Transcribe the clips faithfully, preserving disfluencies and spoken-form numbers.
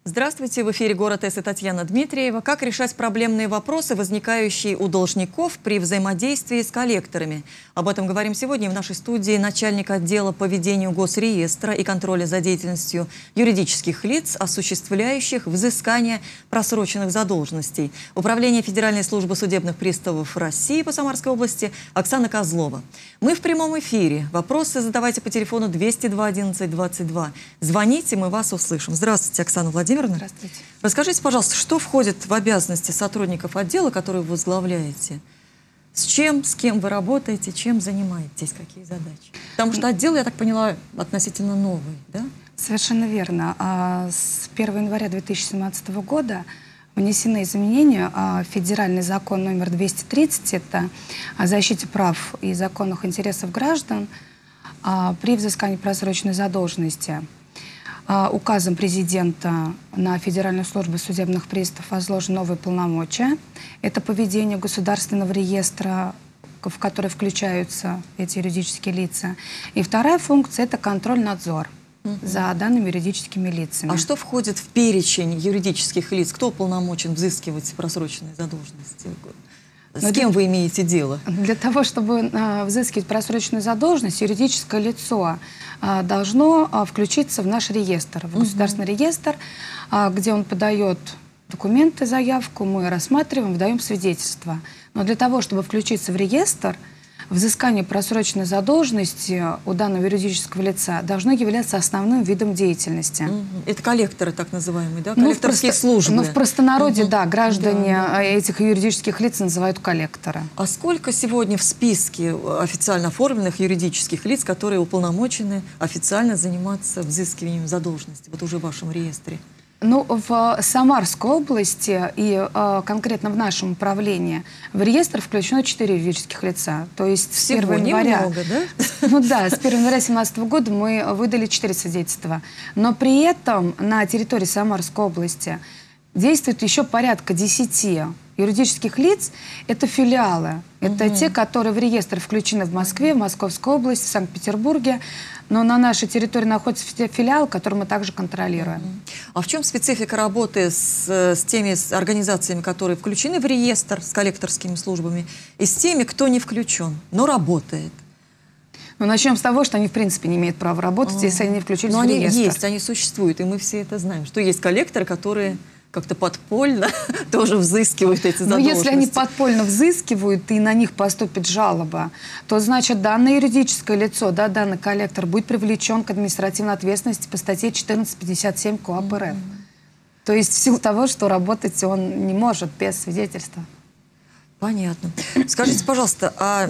Здравствуйте, в эфире «Город С» и Татьяна Дмитриева. Как решать проблемные вопросы, возникающие у должников при взаимодействии с коллекторами? Об этом говорим сегодня в нашей студии начальник отдела по ведению госреестра и контроля за деятельностью юридических лиц, осуществляющих взыскание просроченных задолженностей. Управление Федеральной службы судебных приставов России по Самарской области Оксана Козлова. Мы в прямом эфире. Вопросы задавайте по телефону двести два одиннадцать двадцать два. Звоните, мы вас услышим. Здравствуйте, Оксана Владимировна. Здравствуйте. Расскажите, пожалуйста, что входит в обязанности сотрудников отдела, которые вы возглавляете? С чем, с кем вы работаете, чем занимаетесь, какие задачи? Потому что отдел, я так поняла, относительно новый, да? Совершенно верно. С первого января две тысячи семнадцатого года внесены изменения в федеральный закон номер двести тридцать, это о защите прав и законных интересов граждан при взыскании просроченной задолженности. Указом президента на Федеральную службу судебных приставов возложены новые полномочия. Это поведение государственного реестра, в который включаются эти юридические лица. И вторая функция – это контроль-надзор угу. за данными юридическими лицами. А что входит в перечень юридических лиц? Кто уполномочен взыскивать просроченные задолженности? С Но кем для, вы имеете дело? Для того, чтобы а, взыскивать просроченную задолженность, юридическое лицо а, должно а, включиться в наш реестр, в государственный угу. реестр, а, где он подает документы, заявку, мы рассматриваем, выдаем свидетельство. Но для того, чтобы включиться в реестр, взыскание просроченной задолженности у данного юридического лица должно являться основным видом деятельности. Это коллекторы, так называемые, да? Ну, Коллекторские просто, службы. Ну, в простонародье, угу. да, граждане да, да. этих юридических лиц называют коллекторы. А сколько сегодня в списке официально оформленных юридических лиц, которые уполномочены официально заниматься взыскиванием задолженности, вот уже в вашем реестре? Ну, в Самарской области и э, конкретно в нашем управлении в реестр включено четыре юридических лица. То есть с первого января... Немного, да? Ну да, с первого января две тысячи семнадцатого года мы выдали четыре свидетельства. Но при этом на территории Самарской области действует еще порядка десяти юридических лиц. Это филиалы. Это угу. те, которые в реестр включены в Москве, в Московской области, в Санкт-Петербурге. Но на нашей территории находится филиал, который мы также контролируем. А в чем специфика работы с, с теми с организациями, которые включены в реестр, с коллекторскими службами, и с теми, кто не включен, но работает? Ну, начнем с того, что они, в принципе, не имеют права работать, а, если они не включились в реестр. Но они есть, они существуют, и мы все это знаем, что есть коллекторы, которые как-то подпольно тоже взыскивают эти задолженности. Но если они подпольно взыскивают, и на них поступит жалоба, то, значит, данное юридическое лицо, да, данный коллектор будет привлечен к административной ответственности по статье четырнадцать пятьдесят семь КоАП РФ. Mm-hmm. То есть в силу того, что работать он не может без свидетельства. Понятно. Скажите, пожалуйста, а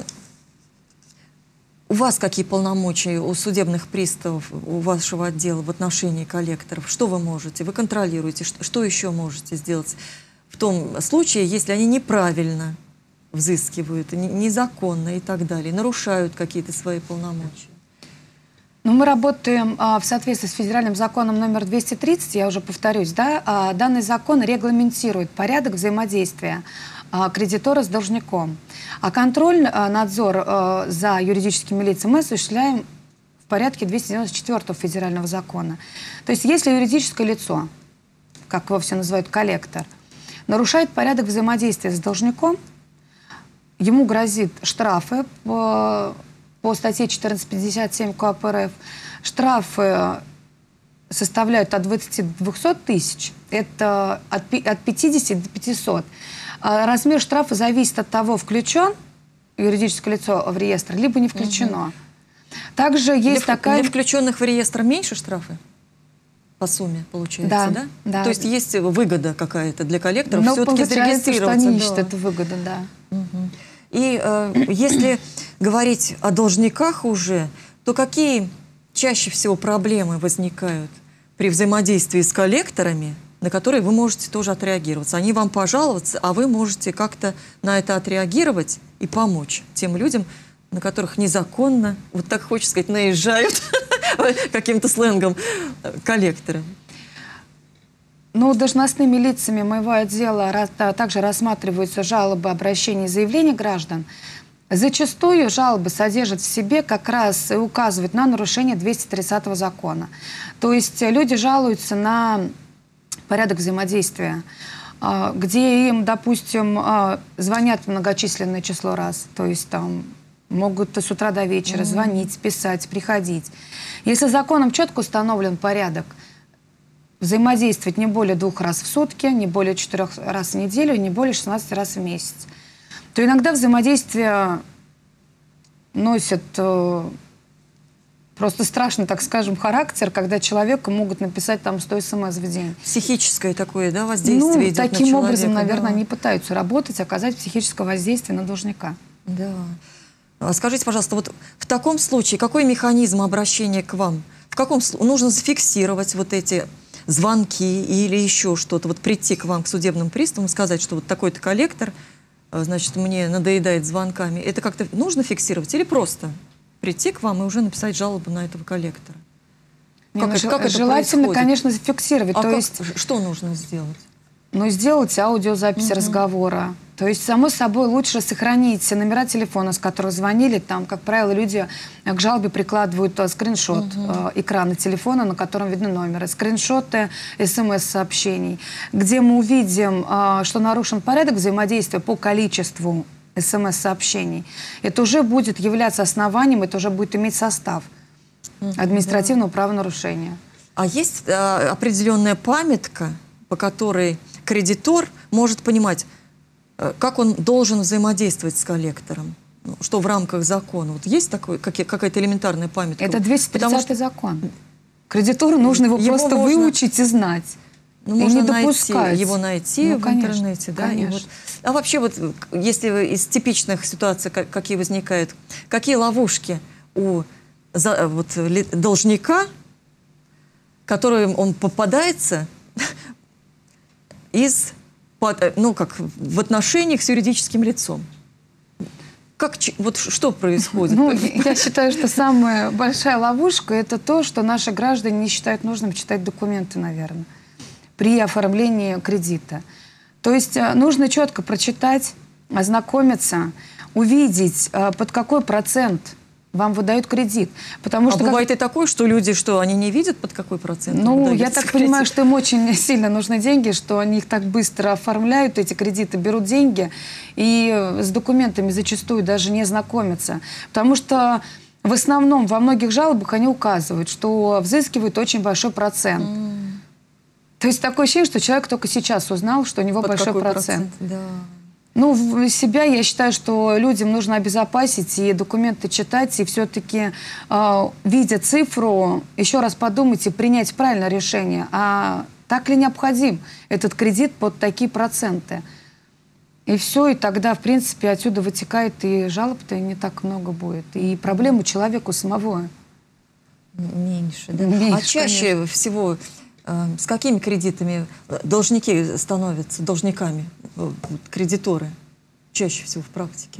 у вас какие полномочия у судебных приставов, у вашего отдела в отношении коллекторов? Что вы можете? Вы контролируете? Что, что еще можете сделать в том случае, если они неправильно взыскивают, незаконно и так далее, нарушают какие-то свои полномочия? Ну, мы работаем а, в соответствии с федеральным законом номер двести тридцать, я уже повторюсь, да, а, данный закон регламентирует порядок взаимодействия а, кредитора с должником. А контроль, а, надзор а, за юридическими лицами мы осуществляем в порядке двести девяносто четвёртого федерального закона. То есть если юридическое лицо, как его все называют коллектор, нарушает порядок взаимодействия с должником, ему грозит штрафы по... по статье четырнадцать пятьдесят семь КоАП РФ. Штрафы составляют от двадцати двухсот тысяч, это от, от пятидесяти до пятисот. А размер штрафа зависит от того, включен юридическое лицо в реестр, либо не включено. Угу. Также есть для, такая... Для включенных в реестр меньше штрафы? По сумме, получается, да? Да, да. То есть есть выгода какая-то для коллекторов все-таки зарегистрироваться? Что они да. ищут эту выгоду, да. Угу. И э, если говорить о должниках уже, то какие чаще всего проблемы возникают при взаимодействии с коллекторами, на которые вы можете тоже отреагироваться? Они вам пожаловаться, а вы можете как-то на это отреагировать и помочь тем людям, на которых незаконно, вот так хочется сказать, наезжают каким-то сленгом коллекторы. Ну, должностными лицами моего отдела также рассматриваются жалобы, обращения и заявления граждан. Зачастую жалобы содержат в себе как раз и указывают на нарушение двухсот тридцатого закона. То есть люди жалуются на порядок взаимодействия, где им, допустим, звонят многочисленное число раз, то есть там могут с утра до вечера mm-hmm. звонить, писать, приходить. Если законом четко установлен порядок, взаимодействовать не более двух раз в сутки, не более четырех раз в неделю, не более шестнадцати раз в месяц, то иногда взаимодействие носит э, просто страшный, так скажем, характер, когда человеку могут написать там сто смс в день. Психическое такое, да, воздействие ну, идет на таким человека, образом, наверное, да. они пытаются работать, оказать психическое воздействие на должника. Да. Скажите, пожалуйста, вот в таком случае какой механизм обращения к вам? В каком случае нужно зафиксировать вот эти звонки или еще что-то, вот прийти к вам, к судебным приставам, сказать, что вот такой-то коллектор, значит, мне надоедает звонками. Это как-то нужно фиксировать или просто прийти к вам и уже написать жалобу на этого коллектора? Как, ну, это, как желательно, это конечно, зафиксировать. А то как, есть, что нужно сделать? Ну, сделать аудиозапись угу. разговора. То есть, само собой, лучше сохранить номера телефона, с которых звонили. Там, как правило, люди к жалобе прикладывают скриншот угу. э, экрана телефона, на котором видны номеры, скриншоты смс-сообщений, где мы увидим, э, что нарушен порядок взаимодействия по количеству смс-сообщений. Это уже будет являться основанием, это уже будет иметь состав административного да. правонарушения. А есть э, определенная памятка, по которой кредитор может понимать, как он должен взаимодействовать с коллектором, что в рамках закона. Вот есть такой, какая-то элементарная памятка? Это двести тридцатый закон. Кредитору нужно его, его просто можно, выучить и знать. Ну, и можно не найти, допускать. его найти ну, в конечно, интернете. Да? И вот, а вообще, вот, если из типичных ситуаций, какие возникают, какие ловушки у за, вот, должника, которым он попадается из, ну, как в отношениях с юридическим лицом? Как, вот что происходит? Ну, я считаю, что самая большая ловушка – это то, что наши граждане не считают нужным читать документы, наверное, при оформлении кредита. То есть нужно четко прочитать, ознакомиться, увидеть, под какой процент вам выдают кредит. Потому что а бывает как... и такое, что люди, что они не видят, под какой процент? Ну, я так кредит? понимаю, что им очень сильно нужны деньги, что они их так быстро оформляют, эти кредиты, берут деньги и с документами зачастую даже не знакомятся. Потому что в основном во многих жалобах они указывают, что взыскивают очень большой процент. Mm. То есть такое ощущение, что человек только сейчас узнал, что у него под большой какой процент. процент? Да. Ну, себя я считаю, что людям нужно обезопасить и документы читать, и все-таки, э, видя цифру, еще раз подумать и принять правильное решение. А так ли необходим этот кредит под такие проценты? И все, и тогда, в принципе, отсюда вытекает и жалоб-то не так много будет. И проблему человеку самого меньше. Да? Меньше, а чаще конечно. всего э, с какими кредитами должники становятся должниками? Кредиторы чаще всего в практике?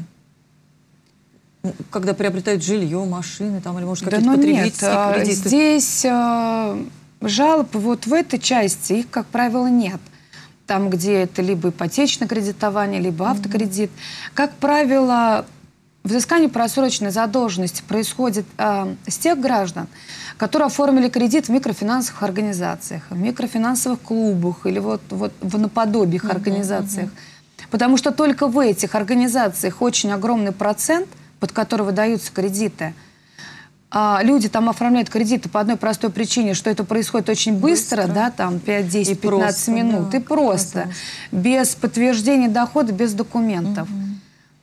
Когда приобретают жилье, машины, там, или, может, какие-то да, ну потребительские нет, кредиты? Здесь э, жалоб вот в этой части, их, как правило, нет. Там, где это либо ипотечное кредитование, либо автокредит. Mm-hmm. Как правило, взыскание просроченной задолженности происходит э, с тех граждан, которые оформили кредит в микрофинансовых организациях, в микрофинансовых клубах или вот, вот в наподобиях uh-huh, организациях. Uh-huh. Потому что только в этих организациях очень огромный процент, под который выдаются кредиты. А люди там оформляют кредиты по одной простой причине, что это происходит очень быстро, быстро. да, там пять, десять, пятнадцать минут, да, и просто, казалось. без подтверждения дохода, без документов. Uh-huh.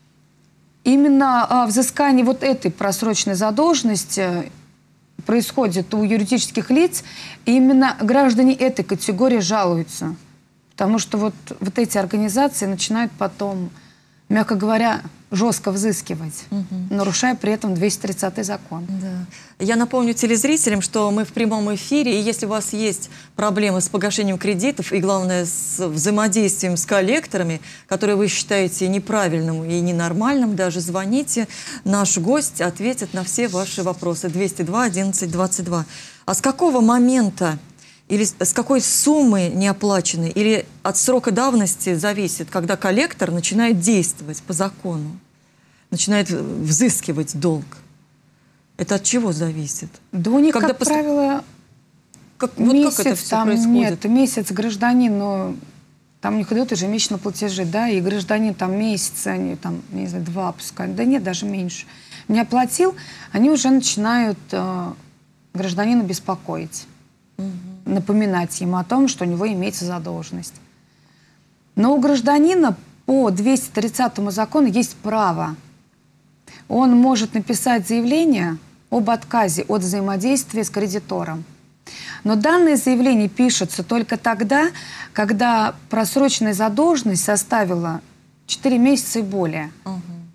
Именно а, взыскание вот этой просроченной задолженности происходит у юридических лиц, и именно граждане этой категории жалуются. Потому что вот, вот эти организации начинают потом, мягко говоря, жестко взыскивать, угу. нарушая при этом двести тридцатый закон. Да. Я напомню телезрителям, что мы в прямом эфире, и если у вас есть проблемы с погашением кредитов, и главное, с взаимодействием с коллекторами, которые вы считаете неправильным и ненормальным, даже звоните. Наш гость ответит на все ваши вопросы. двести два одиннадцать двадцать два. А с какого момента или с какой суммы неоплаченной, или от срока давности зависит, когда коллектор начинает действовать по закону, начинает взыскивать долг? Это от чего зависит? Да у них, когда как пос... правило, как, вот месяц, как это все там, происходит? Нет, месяц гражданин, но там у них идут ежемесячно платежи, да, и гражданин там месяц, они там, не знаю, два пускай, да нет, даже меньше. Не оплатил, они уже начинают э, гражданина беспокоить, угу. напоминать ему о том, что у него имеется задолженность. Но у гражданина по двести тридцатому закону есть право. Он может написать заявление об отказе от взаимодействия с кредитором. Но данное заявление пишется только тогда, когда просроченная задолженность составила четыре месяца и более. Угу.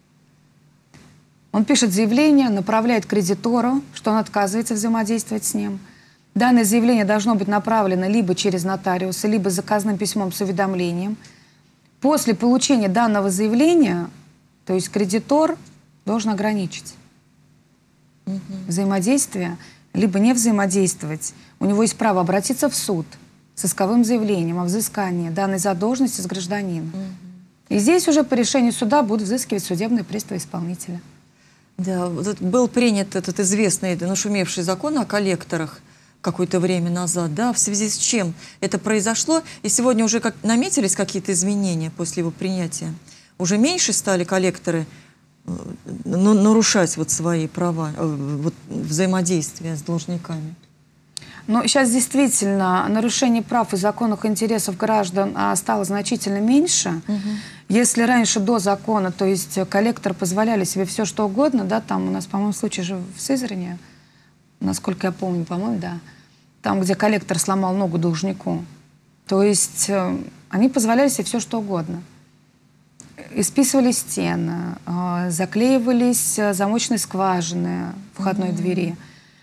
Он пишет заявление, направляет кредитору, что он отказывается взаимодействовать с ним. Данное заявление должно быть направлено либо через нотариуса, либо заказным письмом с уведомлением. После получения данного заявления, то есть кредитор должен ограничить угу. взаимодействие, либо не взаимодействовать. У него есть право обратиться в суд с исковым заявлением о взыскании данной задолженности с гражданина. Угу. И здесь уже по решению суда будут взыскивать судебные приставы исполнителя. Да, вот был принят этот известный нашумевший закон о коллекторах какое-то время назад, да, в связи с чем это произошло, и сегодня уже как, наметились какие-то изменения после его принятия. Уже меньше стали коллекторы но, нарушать вот свои права, вот, взаимодействие с должниками. Ну, сейчас действительно нарушение прав и законных интересов граждан стало значительно меньше. Угу. Если раньше до закона, то есть коллекторы позволяли себе все что угодно, да, там у нас, по-моему, случай же в Сызрани, насколько я помню, по-моему, да, там, где коллектор сломал ногу должнику. То есть э, они позволяли себе все что угодно. Исписывали стены, э, заклеивались замочные скважины входной mm-hmm. двери.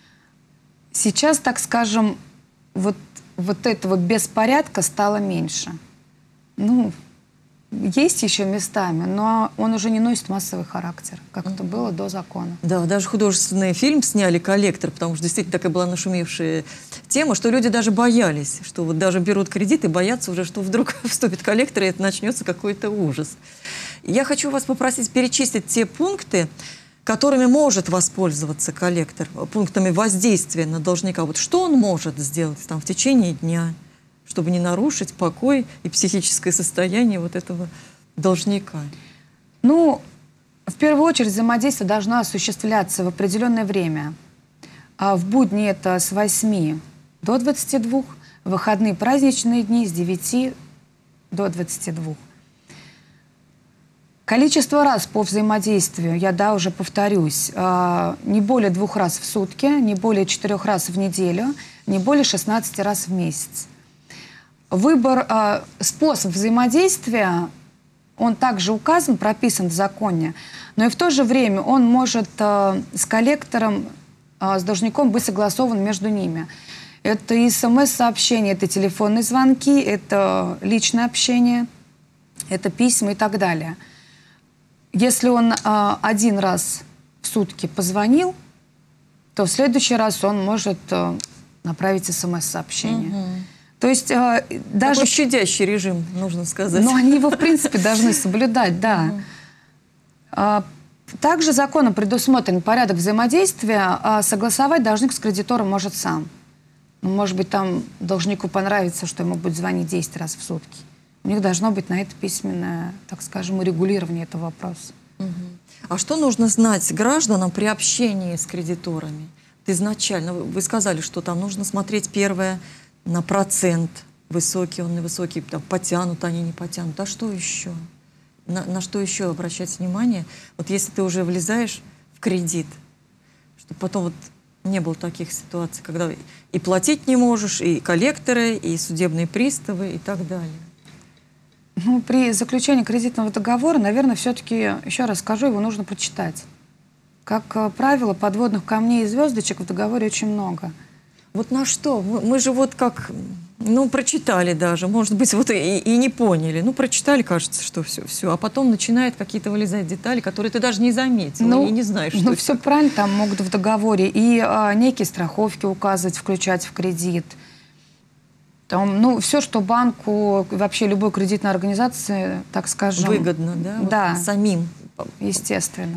Сейчас, так скажем, вот, вот этого беспорядка стало меньше. Ну, есть еще местами, но он уже не носит массовый характер, как mm-hmm. это было до закона. Да, даже художественный фильм сняли «Коллектор», потому что действительно такая была нашумевшая тема, что люди даже боялись, что вот даже берут кредит и боятся уже, что вдруг вступит коллектор, и это начнется какой-то ужас. Я хочу вас попросить перечислить те пункты, которыми может воспользоваться коллектор, пунктами воздействия на должника. Вот что он может сделать там в течение дня, чтобы не нарушить покой и психическое состояние вот этого должника? Ну, в первую очередь, взаимодействие должно осуществляться в определенное время. А в будни это с восьми до двадцати двух, в выходные праздничные дни с девяти до двадцати двух. Количество раз по взаимодействию, я, да, уже повторюсь, э, не более двух раз в сутки, не более четырех раз в неделю, не более шестнадцати раз в месяц. Выбор, э, способ взаимодействия, он также указан, прописан в законе, но и в то же время он может э, с коллектором, э, с должником быть согласован между ними. Это и смс-сообщения, это телефонные звонки, это личное общение, это письма и так далее. Если он э, один раз в сутки позвонил, то в следующий раз он может э, направить смс-сообщение. Угу. То есть э, даже... Такой щадящий режим, нужно сказать. Но они его, в принципе, должны соблюдать, да. Угу. А, также законом предусмотрен порядок взаимодействия, а согласовать должник с кредитором может сам. Может быть, там должнику понравится, что ему будет звонить десять раз в сутки. У них должно быть на это письменное, так скажем, урегулирование этого вопроса. Угу. А что нужно знать гражданам при общении с кредиторами? Изначально вы сказали, что там нужно смотреть первое на процент, высокий он, невысокий, там, потянут они, не потянут. А что еще? На, на что еще обращать внимание? Вот если ты уже влезаешь в кредит, чтобы потом вот не было таких ситуаций, когда и платить не можешь, и коллекторы, и судебные приставы, и так далее. Ну, при заключении кредитного договора, наверное, все-таки, еще раз скажу, его нужно прочитать. Как правило, подводных камней и звездочек в договоре очень много. Вот на что? Мы, мы же вот как, ну, прочитали даже, может быть, вот и, и не поняли. Ну, прочитали, кажется, что все, все. А потом начинают какие-то вылезать детали, которые ты даже не заметил, ну, и не знаешь, что ну, все правильно, там могут в договоре и а, некие страховки указывать, включать в кредит. Там, ну, все, что банку, вообще любой кредитной организации, так скажем... Выгодно, да? Да. Вот самим. Естественно.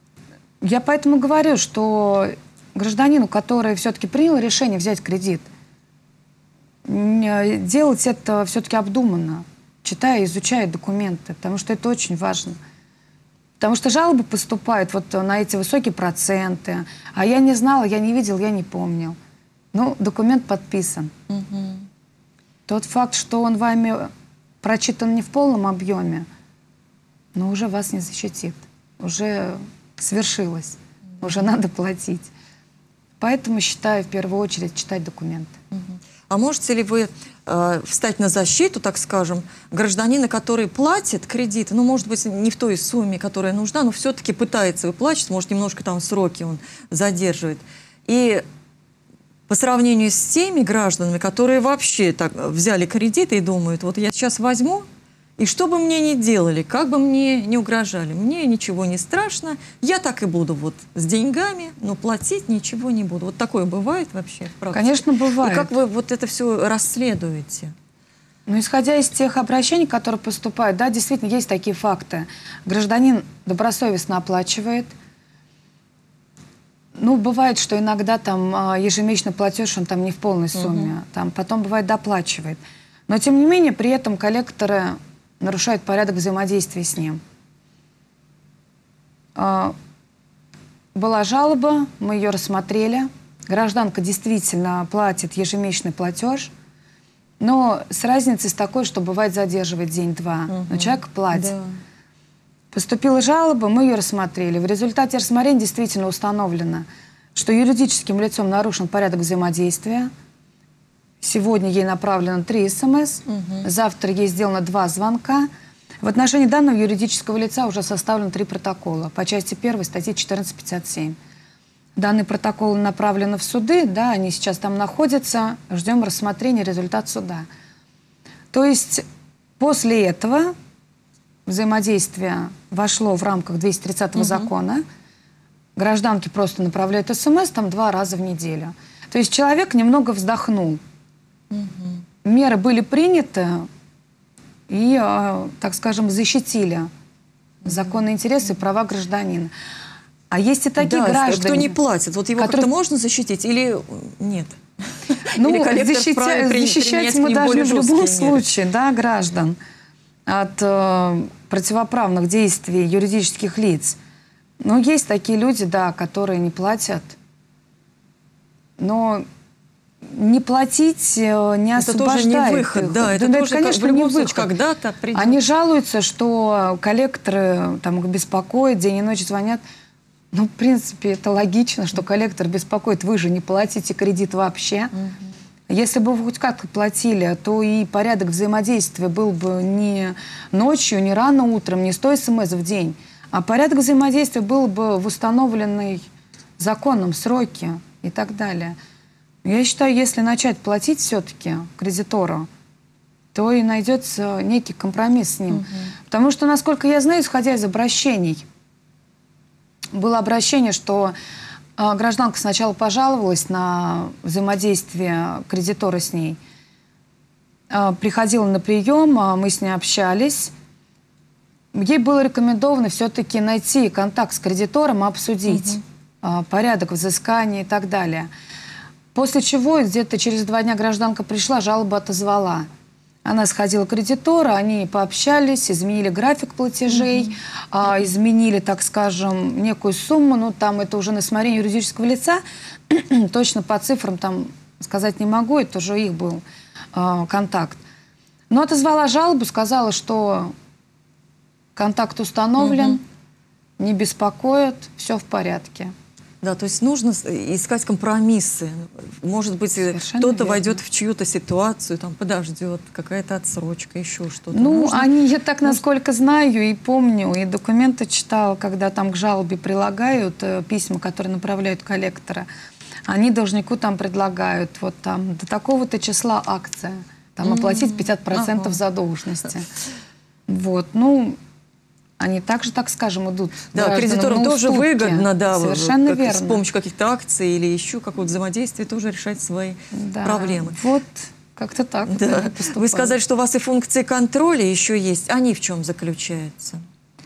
Я поэтому говорю, что гражданину, который все-таки принял решение взять кредит, делать это все-таки обдуманно, читая, изучая документы, потому что это очень важно. Потому что жалобы поступают вот на эти высокие проценты, а я не знала, я не видел, я не помнил. Ну, документ подписан. Угу. Тот факт, что он вами прочитан не в полном объеме, но уже вас не защитит. Уже свершилось, уже надо платить. Поэтому считаю в первую очередь читать документы. Угу. А можете ли вы э, встать на защиту, так скажем, гражданина, который платит кредит, ну, может быть, не в той сумме, которая нужна, но все-таки пытается выплачивать, может, немножко там сроки он задерживает. И по сравнению с теми гражданами, которые вообще так взяли кредиты и думают, вот я сейчас возьму, и что бы мне ни делали, как бы мне не угрожали, мне ничего не страшно, я так и буду вот с деньгами, но платить ничего не буду. Вот такое бывает вообще в практике? Конечно, бывает. И как вы вот это все расследуете? Ну, исходя из тех обращений, которые поступают, да, действительно, есть такие факты. Гражданин добросовестно оплачивает. Ну, бывает, что иногда там ежемесячный платеж, он там не в полной сумме, угу. там потом бывает доплачивает. Но, тем не менее, при этом коллекторы нарушают порядок взаимодействия с ним. Была жалоба, мы ее рассмотрели. Гражданка действительно платит ежемесячный платеж, но с разницей с такой, что бывает задерживает день-два, угу. но человек платит. Да. Поступила жалоба, мы ее рассмотрели. В результате рассмотрения действительно установлено, что юридическим лицом нарушен порядок взаимодействия. Сегодня ей направлено три СМС, угу. завтра ей сделано два звонка. В отношении данного юридического лица уже составлено три протокола по части первой статьи четырнадцать пятьдесят семь. Данные протоколы направлены в суды, да, они сейчас там находятся, ждем рассмотрения, результат суда. То есть после этого взаимодействие вошло в рамках двухсот тридцатого угу. закона, гражданки просто направляют СМС там два раза в неделю. То есть человек немного вздохнул. Угу. Меры были приняты и, э, так скажем, защитили угу. законные интересы и права гражданина. А есть и такие да, граждане, кто не платит, вот его которые... как-то можно защитить или нет? Ну, или защитя... защищать мы должны в любом меры. случае, да, граждан от э, противоправных действий юридических лиц. Но есть такие люди, да, которые не платят. Но не платить не это освобождает тоже не выход, их. Да, это, да, тоже, это конечно, в любом не случае, когда-то придет. Они жалуются, что коллекторы там, их беспокоят, день и ночь звонят. Ну, в принципе, это логично, что коллектор беспокоит. Вы же не платите кредит вообще. Угу. Если бы вы хоть как-то платили, то и порядок взаимодействия был бы не ночью, не рано утром, не сто СМС в день, а порядок взаимодействия был бы в установленной законом сроке и так далее. Я считаю, если начать платить все-таки кредитору, то и найдется некий компромисс с ним. Угу. Потому что, насколько я знаю, исходя из обращений, было обращение, что э, гражданка сначала пожаловалась на взаимодействие кредитора с ней, э, приходила на прием, э, мы с ней общались. Ей было рекомендовано все-таки найти контакт с кредитором, обсудить угу. э, порядок взыскания и так далее. После чего где-то через два дня гражданка пришла, жалобу отозвала. Она сходила к кредитору, они пообщались, изменили график платежей, mm-hmm. а, изменили, так скажем, некую сумму. Ну, там это уже на усмотрение юридического лица. Точно по цифрам там сказать не могу, это уже их был а, контакт. Но отозвала жалобу, сказала, что контакт установлен, mm-hmm. не беспокоит, все в порядке. Да, то есть нужно искать компромиссы. Может быть, кто-то войдет в чью-то ситуацию, там подождет, какая-то отсрочка, еще что-то. Ну, нужно... они, я так, насколько знаю и помню, и документы читала, когда там к жалобе прилагают э, письма, которые направляют коллектора, они должнику там предлагают, вот там, до такого-то числа акция, там, оплатить пятьдесят процентов ага. задолженности. Вот, ну... Они также, так скажем, идут. Да, кредиторам тоже выгодно, да, совершенно как, верно. С помощью каких-то акций или еще какого-то взаимодействия тоже решать свои да, проблемы. Вот как-то так. Да. Вы сказали, что у вас и функции контроля еще есть. Они в чем заключаются?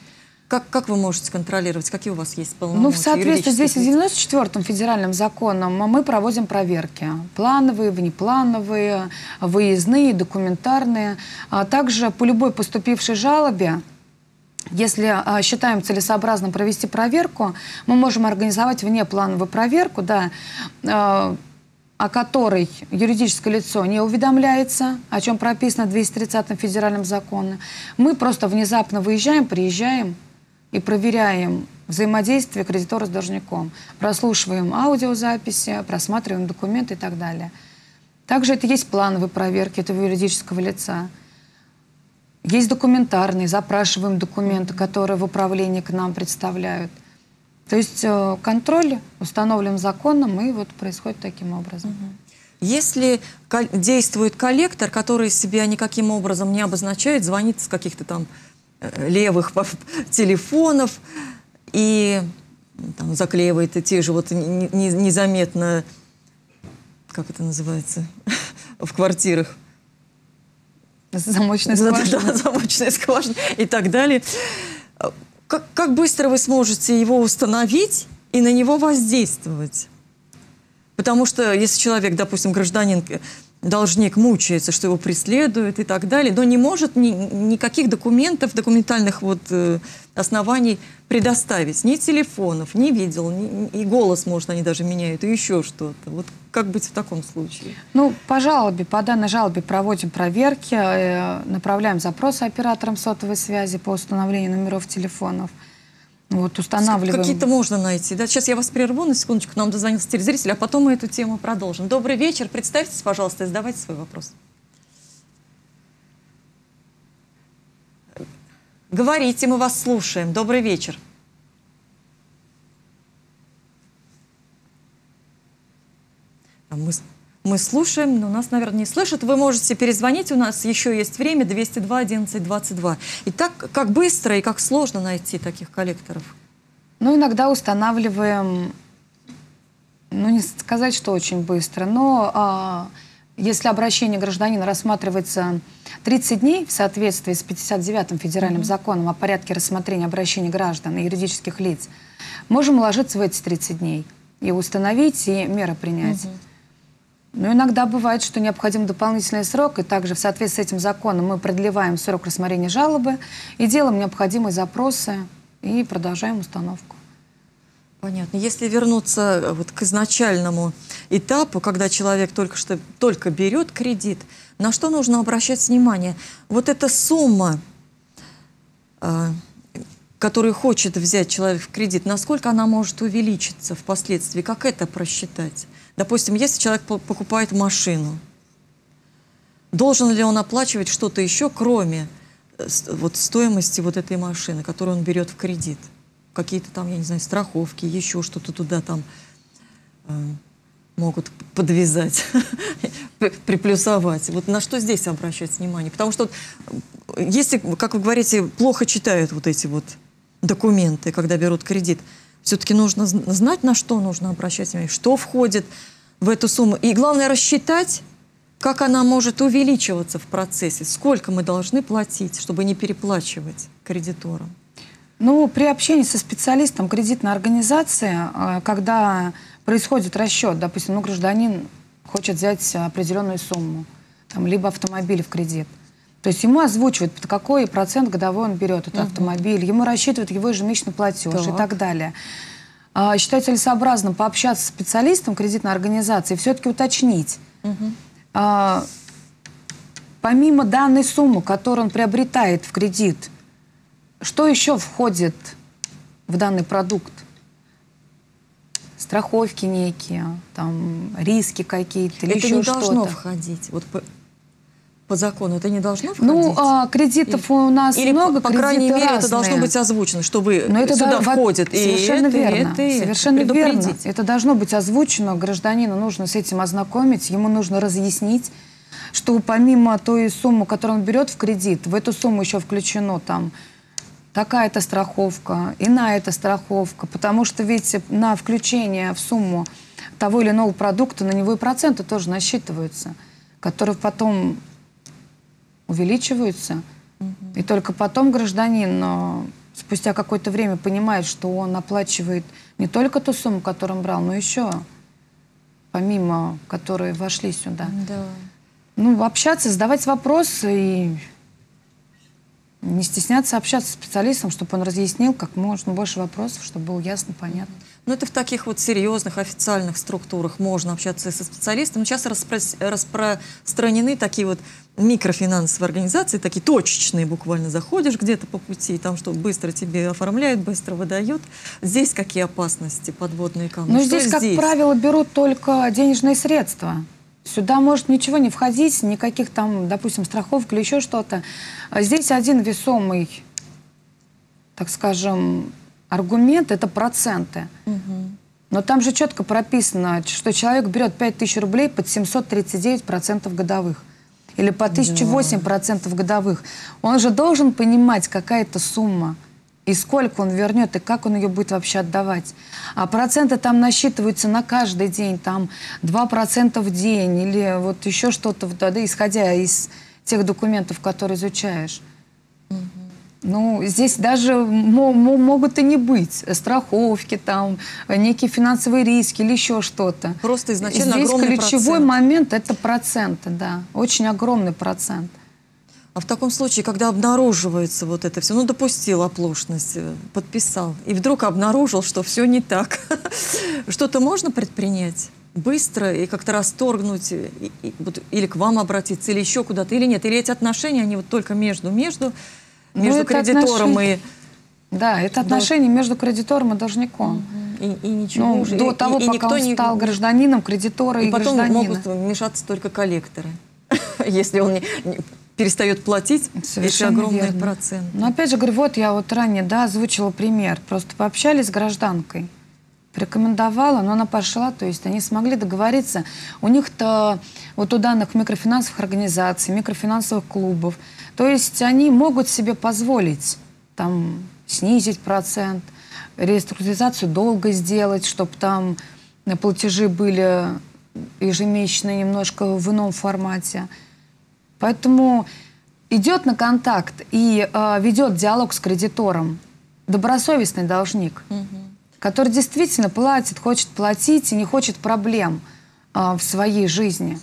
как, как вы можете контролировать? Какие у вас есть полномочия? Ну, в соответствии с двести девяносто четвёртым федеральным законом мы проводим проверки. Плановые, внеплановые, выездные, документарные. А также по любой поступившей жалобе, если а, считаем целесообразным провести проверку, мы можем организовать внеплановую проверку, да, а, о которой юридическое лицо не уведомляется, о чем прописано в двести тридцатом федеральном законе. Мы просто внезапно выезжаем, приезжаем и проверяем взаимодействие кредитора с должником. Прослушиваем аудиозаписи, просматриваем документы и так далее. Также это есть плановые проверки этого юридического лица. Есть документарные, запрашиваем документы, которые в управлении к нам представляют. То есть контроль установлен законом, и вот происходит таким образом. Если действует коллектор, который себя никаким образом не обозначает, звонит с каких-то там левых телефонов и там, заклеивает те же вот незаметно, как это называется, в квартирах. Замочная скважина. Да, замочная скважина и так далее. Как, как быстро вы сможете его установить и на него воздействовать? Потому что если человек, допустим, гражданин, должник мучается, что его преследуют и так далее, но не может ни, никаких документов, документальных вот, э, оснований предоставить. Ни телефонов, ни видел, ни, и голос, может, они даже меняют, и еще что-то. Вот как быть в таком случае? Ну, по жалобе, по данной жалобе проводим проверки, э, направляем запросы операторам сотовой связи по установлению номеров телефонов. Вот, устанавливаем. Какие-то можно найти. Да? Сейчас я вас прерву на секундочку, к нам дозвонился телезритель, а потом мы эту тему продолжим. Добрый вечер, представьтесь, пожалуйста, и задавайте свой вопрос. Говорите, мы вас слушаем. Добрый вечер. Мы, мы слушаем, но нас, наверное, не слышат. Вы можете перезвонить, у нас еще есть время, двести два одиннадцать двадцать два. Итак, как быстро и как сложно найти таких коллекторов? Ну, иногда устанавливаем, ну, не сказать, что очень быстро, но а, если обращение гражданина рассматривается тридцать дней в соответствии с пятьдесят девятым федеральным mm-hmm. законом о порядке рассмотрения обращений граждан и юридических лиц, можем уложиться в эти тридцать дней и установить, и меры принять. Mm-hmm. Но иногда бывает, что необходим дополнительный срок, и также в соответствии с этим законом мы продлеваем срок рассмотрения жалобы и делаем необходимые запросы и продолжаем установку. Понятно. Если вернуться вот к изначальному этапу, когда человек только что только берет кредит, на что нужно обращать внимание? Вот эта сумма, которую хочет взять человек в кредит, насколько она может увеличиться впоследствии? Как это просчитать? Допустим, если человек покупает машину, должен ли он оплачивать что-то еще, кроме вот стоимости вот этой машины, которую он берет в кредит? Какие-то там, я не знаю, страховки, еще что-то туда там э, могут подвязать, приплюсовать. Вот на что здесь обращать внимание? Потому что если, как вы говорите, плохо читают вот эти вот документы, когда берут кредит, все-таки нужно знать, на что нужно обращать внимание, что входит в эту сумму. И главное рассчитать, как она может увеличиваться в процессе, сколько мы должны платить, чтобы не переплачивать кредиторам. Ну, при общении со специалистом кредитной организации, когда происходит расчет, допустим, ну, гражданин хочет взять определенную сумму, там, либо автомобиль в кредит, то есть ему озвучивают, под какой процент годовой он берет этот uh-huh. автомобиль, ему рассчитывают его ежемесячный платеж так. и так далее. А, считаю целесообразным пообщаться с специалистом кредитной организации и все-таки уточнить, uh-huh. а, помимо данной суммы, которую он приобретает в кредит, что еще входит в данный продукт? Страховки некие, там, риски какие-то или еще что-то. Это не должно входить. Вот по, по закону это не должно входить? Ну, а, кредитов или, у нас или, много, по, по крайней мере, разные. Это должно быть озвучено, чтобы Но это сюда да, входит. Совершенно и верно. Это, и совершенно это верно. Это должно быть озвучено. Гражданину нужно с этим ознакомить, ему нужно разъяснить, что помимо той суммы, которую он берет в кредит, в эту сумму еще включено там такая-то страховка, иная-то страховка, потому что ведь на включение в сумму того или иного продукта на него и проценты тоже насчитываются, которые потом увеличиваются, угу. и только потом гражданин спустя какое-то время понимает, что он оплачивает не только ту сумму, которую он брал, но еще помимо, которые вошли сюда. Да. Ну, общаться, задавать вопросы и не стесняться общаться с специалистом, чтобы он разъяснил как можно больше вопросов, чтобы было ясно, понятно. Ну, это в таких вот серьезных официальных структурах можно общаться со специалистом. Сейчас распро распространены такие вот микрофинансовые организации, такие точечные буквально. Заходишь где-то по пути, там что быстро тебе оформляют, быстро выдают. Здесь какие опасности, подводные камни? Ну, что здесь, как здесь? правило, берут только денежные средства. Сюда может ничего не входить, никаких там, допустим, страховок или еще что-то. Здесь один весомый, так скажем, аргумент – это проценты. Угу. Но там же четко прописано, что человек берет пять тысяч рублей под семьсот тридцать девять процентов годовых. Или по тысяча восемь процентов годовых. Он же должен понимать, какая это сумма. И сколько он вернет, и как он ее будет вообще отдавать. А проценты там насчитываются на каждый день, там два процента в день, или вот еще что-то, да, исходя из тех документов, которые изучаешь. Угу. Ну, здесь даже могут и не быть страховки, там, некие финансовые риски или еще что-то. Просто изначально здесь огромный ключевой процент. момент – это проценты, да, очень огромный процент. А в таком случае, когда обнаруживается вот это все, ну, допустил оплошность, подписал, и вдруг обнаружил, что все не так, что-то можно предпринять быстро и как-то расторгнуть, и, и, вот, или к вам обратиться, или еще куда-то, или нет? Или эти отношения, они вот только между, между, между ну, кредитором отнош... и... Да, это отношения да. между кредитором и должником. Угу. И, и ничего ну, уже. До и, того, и, пока он не... стал гражданином, кредитора и, и потом гражданина. могут вмешаться только коллекторы, если он не... перестает платить, совершенно эти огромные верно. проценты. Но опять же, говорю, вот я вот ранее да, озвучила пример. Просто пообщались с гражданкой, порекомендовала, но она пошла, то есть они смогли договориться. У них-то вот у данных микрофинансовых организаций, микрофинансовых клубов, то есть они могут себе позволить там снизить процент, реструктуризацию долга сделать, чтобы там платежи были ежемесячные немножко в ином формате. Поэтому идет на контакт и э, ведет диалог с кредитором добросовестный должник, угу. который действительно платит, хочет платить и не хочет проблем э, в своей жизни.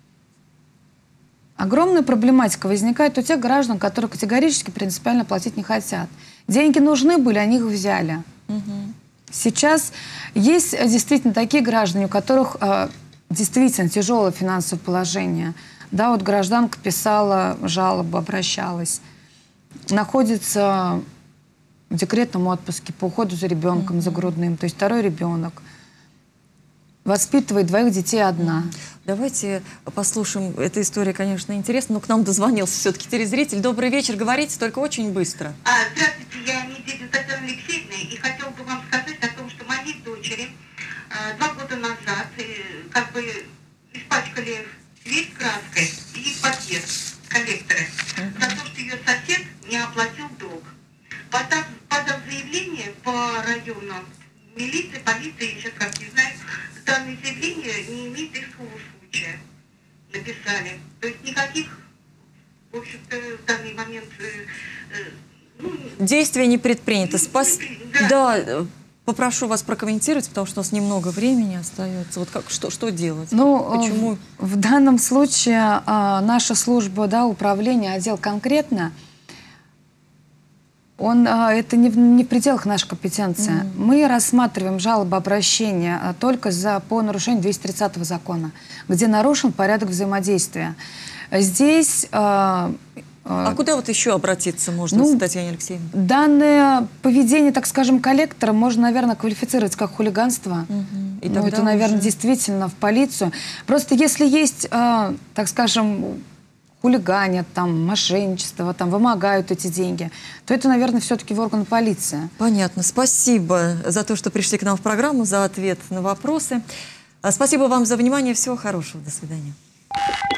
Огромная проблематика возникает у тех граждан, которые категорически принципиально платить не хотят. Деньги нужны были, они их взяли. Угу. Сейчас есть действительно такие граждане, у которых э, действительно тяжелое финансовое положение. Да, вот гражданка писала жалобу, обращалась. Находится в декретном отпуске по уходу за ребенком, mm-hmm. за грудным. То есть второй ребенок. Воспитывает двоих детей одна. Давайте послушаем. Эта история, конечно, интересна, но к нам дозвонился все-таки телезритель. Добрый вечер. Говорите, только очень быстро. А, здравствуйте, я Медведева Татьяна Алексеевна. И хотела бы вам сказать о том, что моей дочери а, два года назад и, как бы испачкали дверь краской и подъезд коллектора uh-huh. за то, что ее сосед не оплатил долг. Подав, подав заявление по району милиции, полиции, я сейчас как не знаю, данное заявление не имеет исходного случая. Написали. То есть никаких, в общем-то, в данный момент... Э, э, ну, действия не предпринято. Спас... Да. да. Попрошу вас прокомментировать, потому что у нас немного времени остается. Вот как, что, что делать? Ну, почему? В, в данном случае а, наша служба, да, управления, отдел конкретно, он, а, это не в, не в пределах нашей компетенции. Mm-hmm. Мы рассматриваем жалобы, обращения а, только за, по нарушению двести тридцатого закона, где нарушен порядок взаимодействия. Здесь... А, А куда вот еще обратиться можно, ну, Татьяне Алексеевне? Данное поведение, так скажем, коллектора можно, наверное, квалифицировать как хулиганство. Угу. И ну, это, наверное, уже... действительно в полицию. Просто если есть, э, так скажем, хулиганят, там, мошенничество, там, вымогают эти деньги, то это, наверное, все-таки в органы полиции. Понятно. Спасибо за то, что пришли к нам в программу, за ответ на вопросы. Спасибо вам за внимание. Всего хорошего. До свидания.